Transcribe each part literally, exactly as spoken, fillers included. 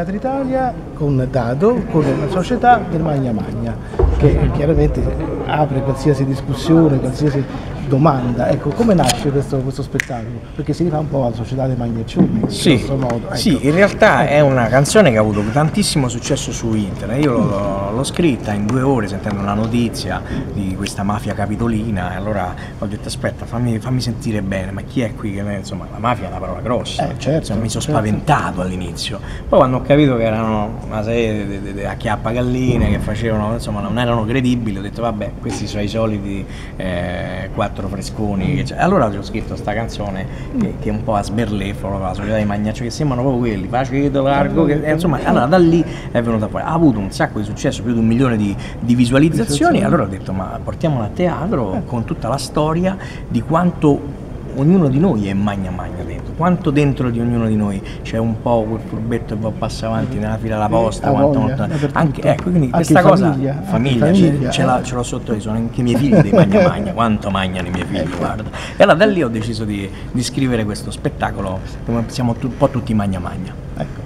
Teatro Italia con Dado, con la società del Magna Magna, che chiaramente apre qualsiasi discussione, qualsiasi domanda. Ecco, come nasce questo, questo spettacolo? Perché si rifà un po' alla società dei Magnaccioni, sì, in questo modo. Ecco. Sì, in realtà è una canzone che ha avuto tantissimo successo su internet. Io l'ho, l'ho scritta in due ore sentendo una notizia di questa mafia capitolina, e allora ho detto aspetta, fammi, fammi sentire bene, ma chi è qui che... Insomma, la mafia è una parola grossa, eh, certo, insomma, mi sono certo. spaventato all'inizio. Poi quando ho capito che erano una serie di acchiappagalline che facevano, insomma, non erano credibili, ho detto vabbè, questi sono i soliti eh, quattro fresconi, cioè, allora ho scritto sta canzone che, che è un po' a sberleffo, la società di Magnaccio, che sembrano proprio quelli, facile, largo, che, eh, insomma, allora da lì è venuta fuori, ha avuto un sacco di successo, più di un milione di, di visualizzazioni, e allora ho detto ma portiamola a teatro con tutta la storia di quanto ognuno di noi è Magna Magna dentro, quanto dentro di ognuno di noi c'è un po' quel furbetto che passa avanti nella fila alla posta, ah, quanto, voglia, quanto, anche, ecco, quindi anche questa cosa, famiglia, famiglia, famiglia ce, ce, ce l'ho sotto, sono anche i miei figli dei Magna Magna, quanto magnano i miei figli, guarda. E allora da lì ho deciso di, di scrivere questo spettacolo, come siamo un po' tutti Magna Magna. Ecco.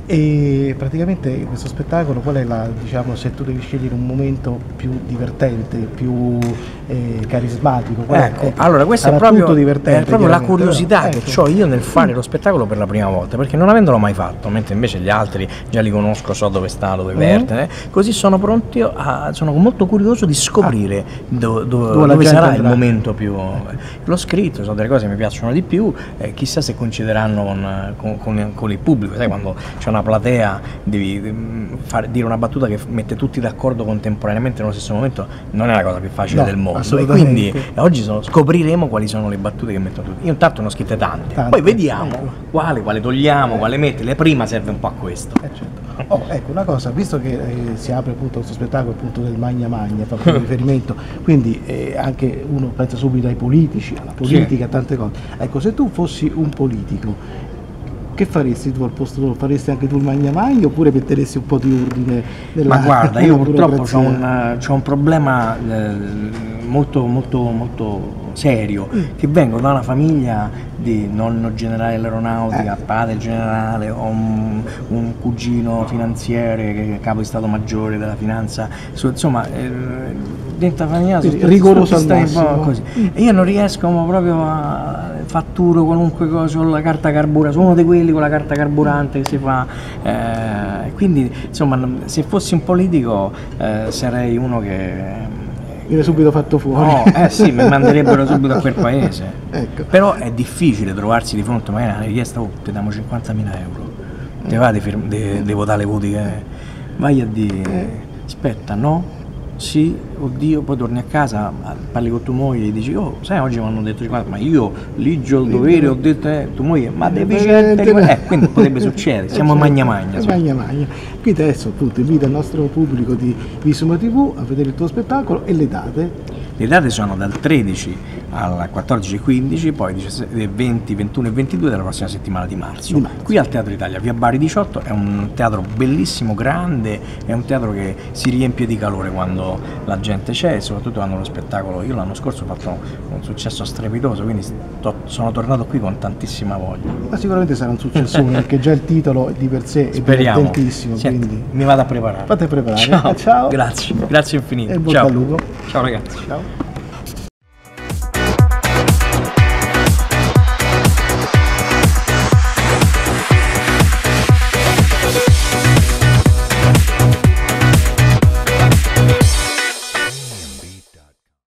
E praticamente questo spettacolo, qual è la, diciamo, se tu devi scegliere un momento più divertente, più eh, carismatico, qual ecco, è, allora questa è proprio, divertente, è proprio la curiosità però, che ecco. ho io nel fare lo spettacolo per la prima volta, perché non avendolo mai fatto, mentre invece gli altri già li conosco, so dove sta, dove verte, eh, così sono pronti a, sono molto curioso di scoprire ah, do, do, dove, dove sarà andrà. Il momento più... L'ho scritto, so delle cose che mi piacciono di più, eh, chissà se coincideranno con, con, con, con il pubblico, sai quando c'è una platea devi fare, dire una battuta che mette tutti d'accordo contemporaneamente nello stesso momento, non è la cosa più facile no, del mondo, e quindi oggi sono, scopriremo quali sono le battute che mettono tutti. Io intanto ne ho scritte tante, tante. Poi vediamo ecco. quale, quale togliamo, quale mettere, prima serve un po' a questo. Eh, certo. Oh, ecco una cosa, visto che eh, si apre appunto questo spettacolo appunto del Magna Magna, fa un riferimento, quindi eh, anche uno pensa subito ai politici, alla politica, sì. a tante cose. Ecco, se tu fossi un politico, che faresti tu al posto tuo? Faresti anche tu il Magna Magna oppure metteresti un po' di ordine nella... Ma guarda, io purtroppo ho un, un problema eh, molto, molto, molto serio, mm. che vengo da una famiglia di nonno generale dell'aeronautica, eh. padre generale, ho un, un cugino finanziere che è capo di Stato Maggiore della finanza, insomma eh, dentro la famiglia sono rigoroso al massimo. Così. Mm. E io non riesco proprio a fatturo qualunque cosa con la carta carburante, sono uno di quelli con la carta carburante che si fa, eh, quindi insomma se fossi un politico eh, sarei uno che viene subito fatto fuori. No, eh sì, mi manderebbero subito a quel paese. Ecco. Però è difficile trovarsi di fronte magari a una richiesta, oh, ti diamo cinquantamila euro, mm. te va di, di, di votare le voti, che vai a dire, eh. aspetta, no? Sì, oddio, poi torni a casa, parli con tua moglie e dici, oh, sai, oggi mi hanno detto cinquanta, ma io ligio il dovere, ho detto, eh, tua moglie, ma deficiente, eh, quindi potrebbe succedere, siamo certo. Magna Magna. Magna Magna. Quindi adesso appunto invito il nostro pubblico di Visuma tivù a vedere il tuo spettacolo e le date. Le date sono dal tredici al quattordici e quindici, poi venti, ventuno e ventidue della prossima settimana di marzo. di marzo. Qui al Teatro Italia, via Bari diciotto, è un teatro bellissimo, grande, è un teatro che si riempie di calore quando la gente c'è e soprattutto quando lo spettacolo, io l'anno scorso ho fatto un successo strepitoso, quindi sto, sono tornato qui con tantissima voglia. Ma sicuramente sarà un successo perché già il titolo di per sé è divertentissimo. Senti, quindi mi vado a preparare. Fate preparare. Ciao. Ciao. Grazie, grazie infinite. E bocca al lupo. Ciao ragazzi. Ciao.